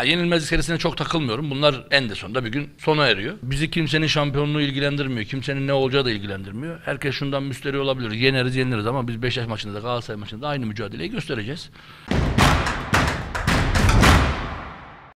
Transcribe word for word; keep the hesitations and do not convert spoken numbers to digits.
Yani yenilmezlik serisine çok takılmıyorum. Bunlar en de sonunda bir gün sona eriyor. Bizi kimsenin şampiyonluğu ilgilendirmiyor. Kimsenin ne olacağı da ilgilendirmiyor. Herkes şundan müsterih olabilir. Yeneriz yeniliriz ama biz Beşiktaş maçında da Galatasaray maçında da aynı mücadeleyi göstereceğiz.